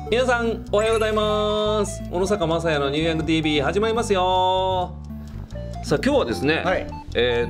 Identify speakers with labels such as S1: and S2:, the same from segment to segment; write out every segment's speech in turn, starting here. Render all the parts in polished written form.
S1: 皆さんおはようございます。小野坂雅也のニューヤング TV 始まりますよ。さあ今日はですね、
S2: はい、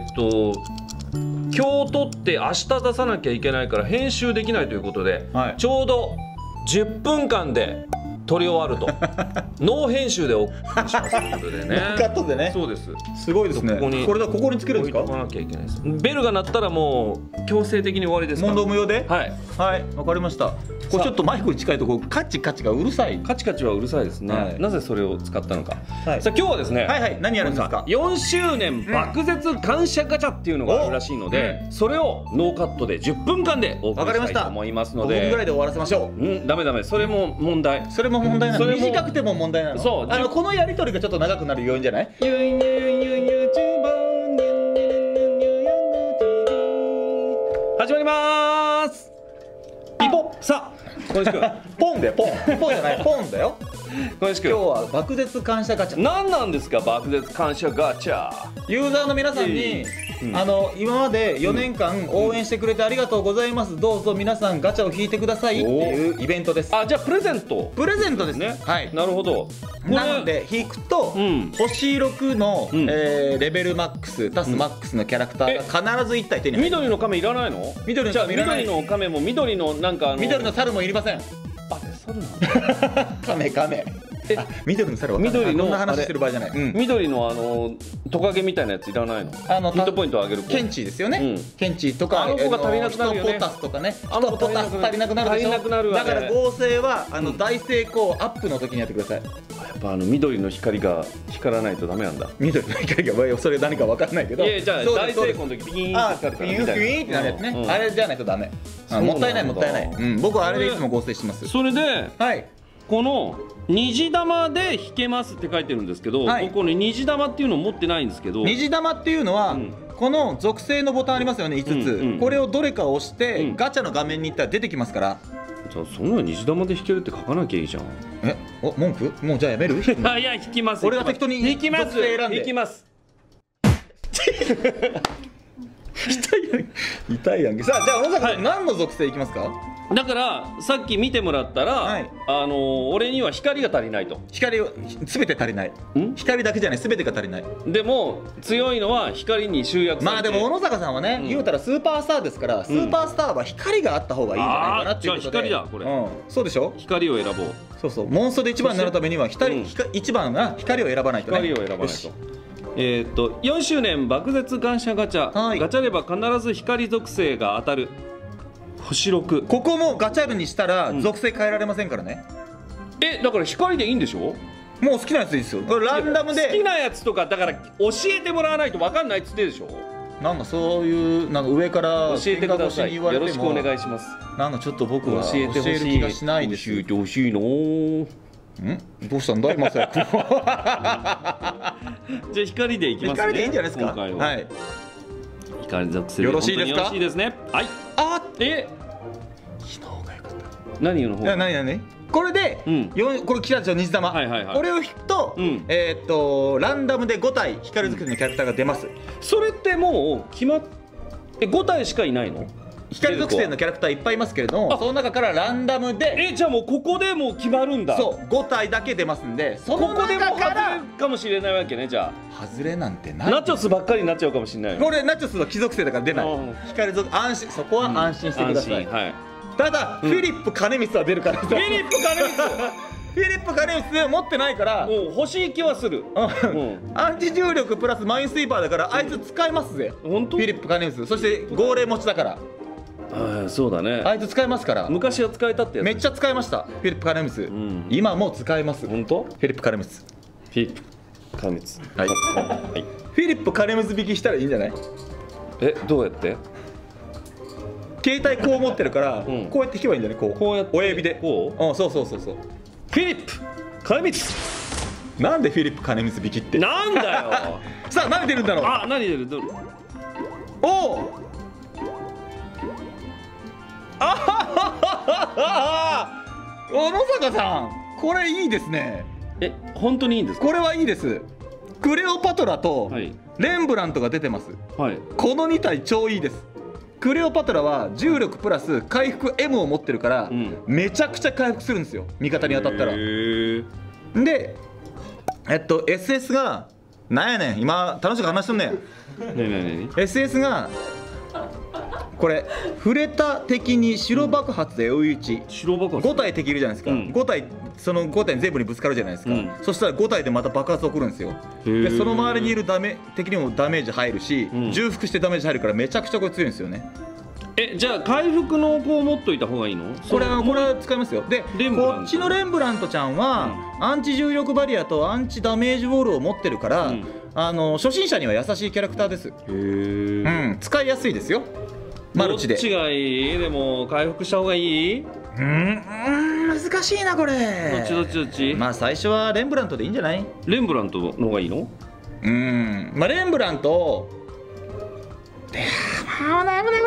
S1: 今日撮って明日出さなきゃいけないから編集できないということで、
S2: はい、
S1: ちょうど10分間で撮り終わるとノー編集でお送りしますということでね。
S2: ノーカットでね。
S1: そうです。
S2: すごいですね。ここにつけるんですか？
S1: 置いとかなきゃいけないです。ベルが鳴ったらもう強制的に終わりですから。
S2: 問答無用で？
S1: はい
S2: はい、わかりました。これちょっとマイクに近いとこカチカチがうるさい。
S1: カチカチはうるさいですね。
S2: はい、
S1: なぜそれを使ったのか。
S2: はい、
S1: さあ今日はですね。
S2: はいはい、何やるんですか
S1: ？4周年爆絶感謝ガチャっていうのがあるらしいので、それをノーカットで10分間でお送りしたいと思いますので。
S2: 5分ぐらいで終わらせましょう。
S1: ダメダメ、それも問題。
S2: それも問題なの。短くても問題なの。そう。このやり取りがちょっと長くなる要因じゃない？
S1: 始まりまーす。ピポ。さあ小西君
S2: ポンだよ、ポン。ピポじゃない、ポンだよ。
S1: 小西君、
S2: 今日は爆絶感謝ガチャ。
S1: 何なんですか爆絶感謝ガチャ。
S2: ユーザーの皆さんに、今まで4年間応援してくれてありがとうございます、どうぞ皆さんガチャを引いてくださいっていうイベントです。
S1: あ、じゃあプレゼント
S2: ですね。はい、
S1: なるほど。
S2: なので引くと、星6のレベルマックス、タスマックスのキャラクターが必ず1体手に入る。
S1: 緑の亀いらないの？
S2: 緑
S1: の亀も緑のなんか
S2: 緑の猿もいりません。
S1: あ、猿なんだ。
S2: 亀。緑の猿は緑の話してる場合じゃない。
S1: 緑のトカゲみたいなやついらないの？ヒットポイント上げる子。
S2: ケンチですよね。ケンチとか
S1: あの子が足りなくなるよね。
S2: ヒトポタスとかね。ヒトポタス足りなくなるでしょ。だから合成は大成功アップの時にやってください。
S1: やっぱ緑の光が光らないとダメなんだ。
S2: 緑の光がそれ何か分からないけど。
S1: いやじゃあ大成功の時ピーンって光るから。
S2: ピーンってなるやつね。あれじゃないとダメ。もったいない。僕はあれでいつも合成してます。
S1: それでこの虹玉で引けますって書いてるんですけど、僕この虹玉っていうのを持ってないんですけど、
S2: 虹玉っていうのはこの属性のボタンありますよね、5つ。これをどれか押してガチャの画面に行ったら出てきますから。
S1: じゃあそんな虹玉で引けるって書かなきゃいいじゃん。
S2: 文句？もうじゃあやめる？い
S1: や引きます。
S2: 俺が適当に
S1: 引きます。引きます。
S2: 痛いやんけ。さあじゃあ小野坂さん何の属性いきますか？
S1: だからさっき見てもらったら、俺には光が足りないと。
S2: 光を全て足りない。光だけじゃない、全てが足りない。
S1: でも強いのは光に集約されて。
S2: まあでも小野坂さんはね、言うたらスーパースターですから、スーパースターは光があった方がいいんじゃないかなっていうことで。
S1: じゃあ光だこれ。
S2: そうでしょ。
S1: 光を選ぼう。
S2: そうそう、モンストで1番になるためには1番が光を選ばないとね。
S1: 光を選ばないと。4周年爆絶感謝ガチャ、ガチャれば必ず光属性が当たる。星6。
S2: ここもガチャルにしたら属性変えられませんからね。
S1: だから光でいいんでしょ？
S2: もう好きなやつでいいですよ。これランダムで
S1: 好きなやつとかだから教えてもらわないと分かんないっつってでしょ。
S2: なんかそういうなんか上から
S1: 教えてください。よろしくお願いします。
S2: なんかちょっと僕は教える気がしないです。
S1: 教えてほしいの。
S2: どうしたんだ今さやくん。
S1: じゃあ光でいきますね。
S2: 光でいいんじゃないですか。
S1: 今回は。はい。光属性
S2: よろしいですか。
S1: よろしいですね。はい。
S2: 昨日がよかった。
S1: 何の方？
S2: 何？これでこれ来たでしょ、虹玉。これを引くとランダムで5体光属性のキャラクターが出ます。
S1: それってもう決まっ5体しかいないの？
S2: 光属性のキャラクターいっぱいいますけれども、その中からランダムで
S1: じゃあもうここでもう決まるんだ。
S2: そう5体だけ出ますんで、その中から
S1: ここでも外れかもしれないわけね。じゃあ
S2: 外れなんてない。
S1: ナチョスばっかりになっちゃうかもしれない。
S2: これナチョスは貴族性だから出ない。光属安心、そこは安心してください。ただフィリップ金光は出るから。フィリップ金光フィリップ金光持ってないから
S1: もう欲しい気はする。
S2: アンチ重力プラスマインスイーパーだからあいつ使えますぜ。
S1: 本当？
S2: フィリップ金光、そして号令持ちだから。
S1: そうだね。
S2: あいつ使えますから。
S1: 昔は使えたってやつ。
S2: めっちゃ使えましたフィリップ金光。今も使えます。
S1: 本当？
S2: フィリップ金光。
S1: フィリップ金光。
S2: はい。フィリップ金光引きしたらいいんじゃない？
S1: どうやって？
S2: 携帯こう持ってるからこうやって引けばいいんじゃない？こうやって親指で。こう？そう。フィリップ金光。なんでフィリップ金光引きって？
S1: なんだよ。
S2: さあ何出るんだろう。
S1: 何出る？
S2: おお。小野坂さん、これいいですね。
S1: 本当にいいんですか？
S2: これはいいです。クレオパトラとレンブラントが出てます。この2体超いいです。 クレオパトラは重力プラス回復 M を持ってるから、めちゃくちゃ回復するんですよ、味方に当たったら。でSS がなんやねん、今楽しく話しとんねん。SS がこれ触れた敵に白爆発で追い打ち、5体敵いるじゃないですか、5体その5体全部にぶつかるじゃないですか、そしたら5体でまた爆発起こるんですよ。でその周りにいる敵にもダメージ入るし、重複してダメージ入るからめちゃくちゃこれ強いんですよね。
S1: じゃあ回復の子を持っといた方がいいの？
S2: これは使いますよ。でこっちのレンブラントちゃんは、アンチ重力バリアとアンチダメージウォールを持ってるから、初心者には優しいキャラクターです。使いやすいですよ、マルチで。
S1: どっちがいい？でも回復した方がいい？
S2: 難しいなこれ。
S1: どっち？
S2: まあ最初はレンブラントでいいんじゃない？
S1: レンブラントの方がいいの？
S2: まあレンブラント悩むねこれ。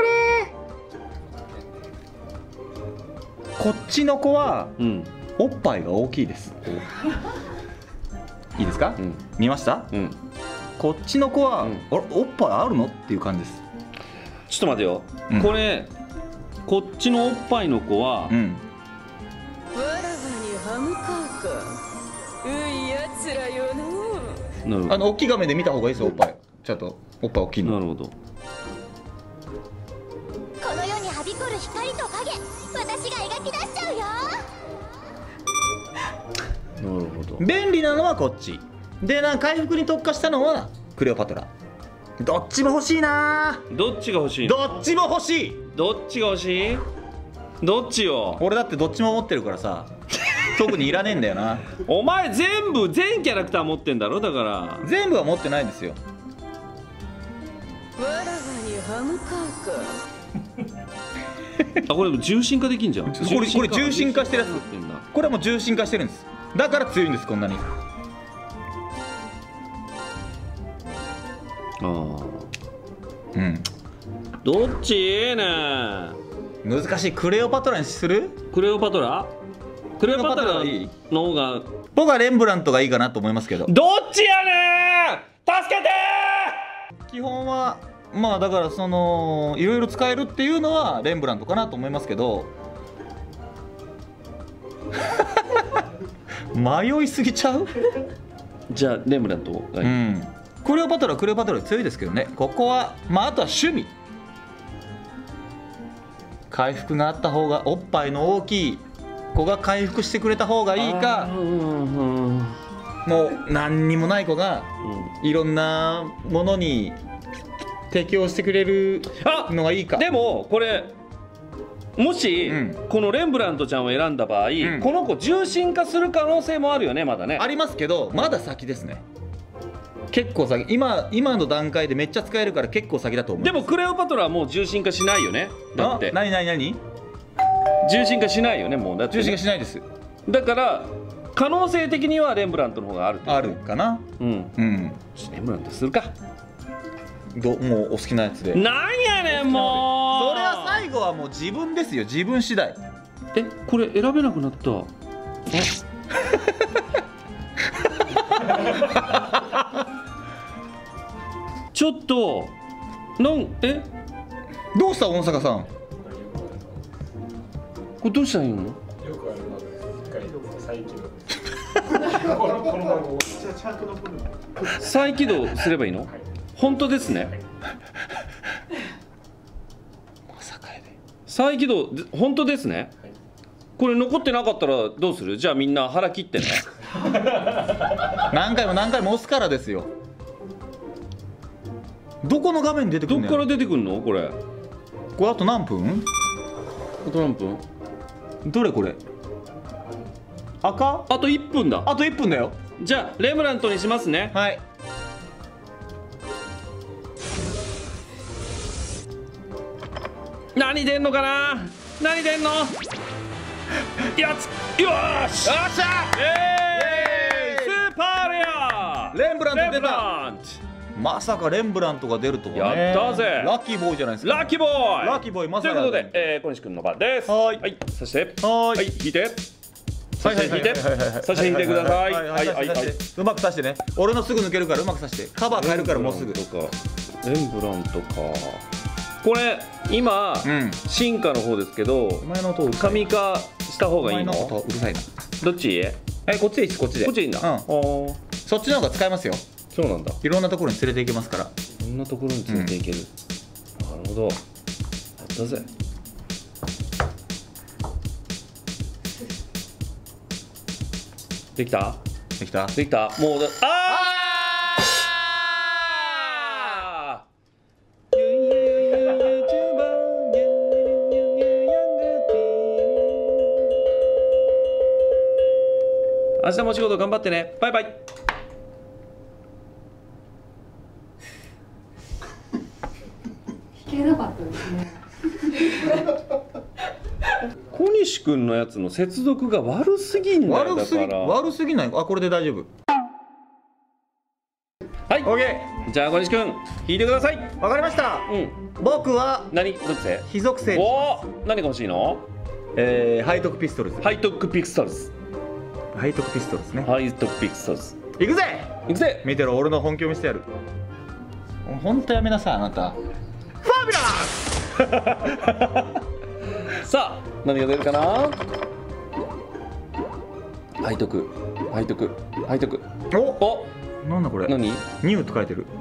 S2: こっちの子は、おっぱいが大きいです。いいですか？見ました？こっちの子は、おっぱいあるのっていう感じです。
S1: ちょっと待てよ、これこっちのおっぱいの子は、
S3: わらわにハムカーか。ういやつらよ
S2: の。大きい画面で見た方がいいですよ、おっぱい。ちょっとおっぱい大きいの。
S1: なるほど。
S4: この世にはびこる光と影、私が描き出しちゃうよ。
S1: なるほど。
S2: 便利なのはこっちで、回復に特化したのはクレオパトラ。どっちも欲しいな。
S1: どっちが欲しい？
S2: どっちも欲しい。
S1: どっちが欲しい？どっちよ。
S2: 俺だってどっちも持ってるからさ特にいらねえんだよな。
S1: お前全キャラクター持ってんだろ。だから
S2: 全部は持ってないんですよ。
S3: わらわにハムカーか。
S1: これ重心化できんじゃん。
S2: これ重心化してるやつ。これはもう重心化してるんです。だから強いんです、こんなに。
S1: どっちいいね。
S2: 難しい。クレオパトラにする？
S1: クレオパトラの方が。
S2: 僕はレンブラントがいいかなと思いますけど。
S1: どっちやねん、助けて。
S2: 基本はまあだからいろいろ使えるっていうのはレンブラントかなと思いますけど迷いすぎちゃう？
S1: じゃあレンブラントがいい。
S2: クレオパトラ強いですけどね。ここはまああとは趣味。回復があった方が、おっぱいの大きい子が回復してくれた方がいいか、もう何にもない子がいろんなものに適応してくれるのがいいか。
S1: でもこれもし、このレンブラントちゃんを選んだ場合、この子重心化する可能性もあるよね。まだね
S2: ありますけど、まだ先ですね。結構先。今の段階でめっちゃ使えるから結構先だと思う。
S1: でもクレオパトラはもう重心化しないよね。だって
S2: 何
S1: 重心化しないよね。もうだって、
S2: 重心化しないです。
S1: だから可能性的にはレンブラントの方がある
S2: かな。レン
S1: ブラントするか。
S2: もうお好きなやつで。
S1: なんやねんもう。
S2: それは最後はもう自分ですよ。自分次第。
S1: これ選べなくなった。ちょっとど
S2: うした大阪さん。
S1: これどうしたらいいの？よくある再起動すればいいの？本当ですね。再起動本当ですね。これ残ってなかったらどうする？じゃあみんな腹切ってね。
S2: 何回も押すからですよ。どこの画面に出てくるの？
S1: どっから出てくるの？これ
S2: あと何分？どれこれ？赤？
S1: あと1分だ。
S2: あと1分だよ。
S1: じゃあレンブラントにしますね。
S2: はい。
S1: 何出んのかな？何出んの？よし！
S2: よっしゃ！
S1: スーパーレア！
S2: レンブラント出た！まさかレンブラントが出るとはね。
S1: やったぜ。
S2: ラッキーボーイじゃないですか。
S1: ラッキーボーイ
S2: まさか。
S1: ということで、小西君の番です。
S2: はい。
S1: そして引いて。
S2: はい、引いてください。うまく刺してね。俺のすぐ抜けるからうまく刺して。カバー変えるからもうすぐ。
S1: レンブラントか。 これ今、
S2: うん
S1: 進化の方ですけど、
S2: お前の音うるさい。
S1: 紙化した方がいいの？
S2: お前の音うるさいな。
S1: どっち？
S2: こっちでいいです、こっちで。
S1: こっちでいいんだ。
S2: うん。そっちの方が使えますよ。
S1: そうなんだ。
S2: いろんなところに連れて行けますから。
S1: こんなところに連れていける。なるほど。やったぜ。できた？
S2: できた？
S1: できた？もうだ。ああ。明日もお仕事頑張ってね。バイバイ。
S5: 弾けなかったですね。
S1: 小西君のやつの接続が悪すぎんだよ。だから
S2: 悪すぎない。あ、これで大丈夫。
S1: はい、
S2: オッケ
S1: じゃあ小西君弾いてください。
S2: ー。わかりました。
S1: うん。
S2: 僕は
S1: 何属性？
S2: 非属性に。
S1: おお、何が欲しいの？
S2: 背徳ピストルズ。
S1: ハイトックピクストルズ。
S2: 背徳ピストルズね。
S1: ハイトックピクストルズ。
S2: 行くぜ。
S1: いくぜ。
S2: 見てろ、俺の本気を見せてやる。本当やめなさい、あなた。ファビュラー
S1: さあ、何が出るかな？ハイトク、ハイトク、ハイトク。お、
S2: なんだこれ。
S1: 何？
S2: ニューって書いてる。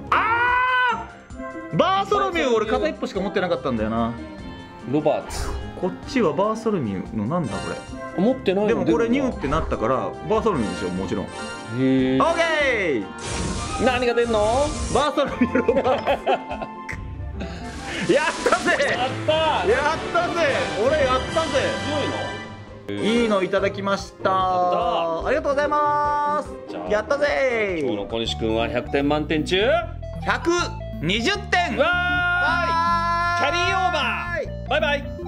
S2: バーソロミュー、俺片一歩しか持ってなかったんだよな。
S1: ロバーツ。
S2: こっちはバーソロミューのなんだこれ。
S1: 持ってないの？
S2: でもこれニューってなったからバーソロミューでしょ、もちろん。
S1: へえ。
S2: オッケー。
S1: 何が出んの？
S2: バーソロミューロバーツ。やったぜ。
S1: やったー。
S2: やったぜ。俺やったぜ。
S1: 強いの？
S2: いいのいただきました。ありがとうございます。やったぜ。
S1: 今日の小西君は100点満点中
S2: 120点。
S1: わーい。キャリーオーバー。バイバイ。